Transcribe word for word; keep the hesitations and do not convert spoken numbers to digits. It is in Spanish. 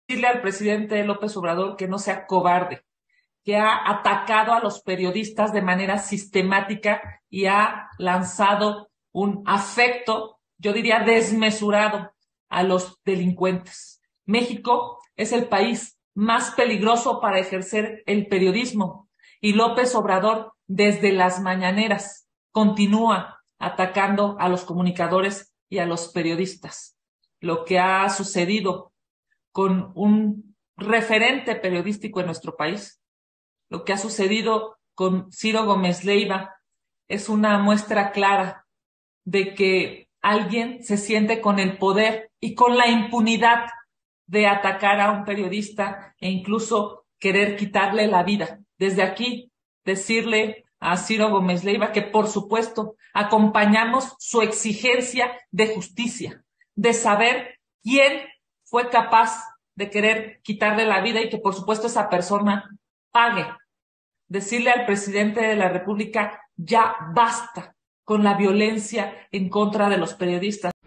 Decirle al presidente López Obrador que no sea cobarde, que ha atacado a los periodistas de manera sistemática y ha lanzado un afecto, yo diría desmesurado, a los delincuentes. México es el país más peligroso para ejercer el periodismo y López Obrador, desde las mañaneras, continúa atacando a los comunicadores y a los periodistas. Lo que ha sucedido con un referente periodístico en nuestro país, lo que ha sucedido con Ciro Gómez Leiva, es una muestra clara de que alguien se siente con el poder y con la impunidad de atacar a un periodista e incluso querer quitarle la vida. Desde aquí, decirle a Ciro Gómez Leiva que, por supuesto, acompañamos su exigencia de justicia, de saber quién fue capaz de querer quitarle la vida y que, por supuesto, esa persona pague. Decirle al presidente de la República, ya basta con la violencia en contra de los periodistas.